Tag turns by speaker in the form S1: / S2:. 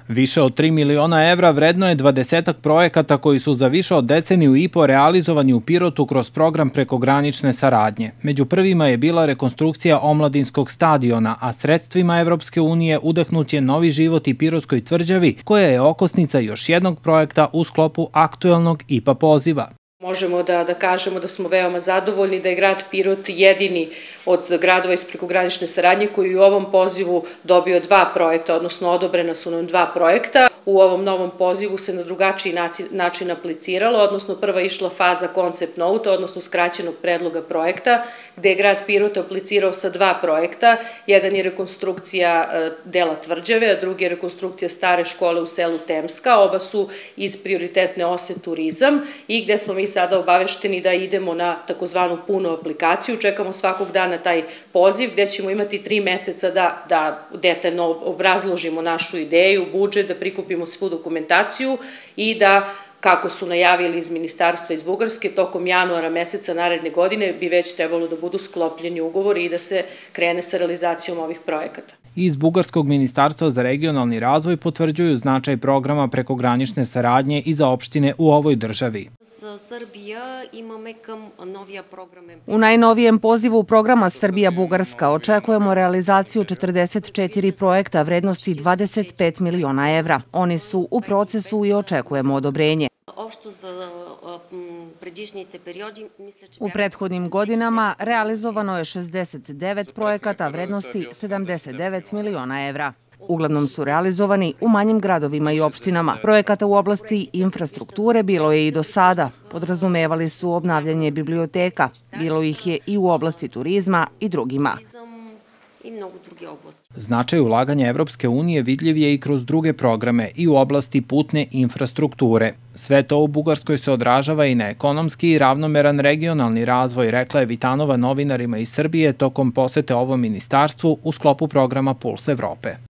S1: Više od 3 miliona evra vredno je 20 projekata koji su za više od deceniju i po realizovani u Pirotu kroz program prekogranične saradnje. Među prvima je bila rekonstrukcija omladinskog stadiona, a sredstvima Evropske unije udahnut je novi život i Pirotskoj tvrđavi, koja je okosnica još jednog projekta u sklopu aktuelnog IPA poziva.
S2: Možemo da kažemo da smo veoma zadovoljni da je grad Pirot jedini od gradova iz prekogranične saradnje koji u ovom pozivu dobio 2 projekta, odnosno odobrena su nam 2 projekta. U ovom novom pozivu se na drugačiji način apliciralo, odnosno prva je išla faza concept note, odnosno skraćenog predloga projekta, gde je grad Pirot aplicirao sa 2 projekta. Jedan je rekonstrukcija dela tvrđave, a drugi je rekonstrukcija stare škole u selu Temska. Oba su iz prioritetne ose turizam i gde smo mi sada obavešteni da idemo na takozvanu punu aplikaciju. Čekamo svakog dana taj poziv gde ćemo imati 3 meseca da detaljno obrazložimo našu ideju, budžet, da prikupimo svu dokumentaciju i da, kako su najavili iz ministarstva iz Bugarske, tokom januara meseca naredne godine bi već trebalo da budu sklopljeni ugovori i da se krene sa realizacijom ovih projekata.
S1: Iz Bugarskog ministarstva za regionalni razvoj potvrđuju značaj programa prekogranične saradnje i za opštine u ovoj državi.
S3: U najnovijem pozivu programa Srbija-Bugarska očekujemo realizaciju 44 projekta vrednosti 25 miliona evra. Oni su u procesu i očekujemo odobrenje. U prethodnim godinama realizovano je 69 projekata vrednosti 79 miliona evra. Uglavnom su realizovani u manjim gradovima i opštinama. Projekata u oblasti infrastrukture bilo je i do sada. Podrazumevali su obnavljanje biblioteka. Bilo ih je i u oblasti turizma i drugima.
S1: Značaj ulaganja Evropske unije vidljiv je i kroz druge programe i u oblasti putne infrastrukture. Sve to u Bugarskoj se odražava i na ekonomski i ravnomeran regionalni razvoj, rekla je Vitanova novinarima iz Srbije tokom posete ovom ministarstvu u sklopu programa Puls Evrope.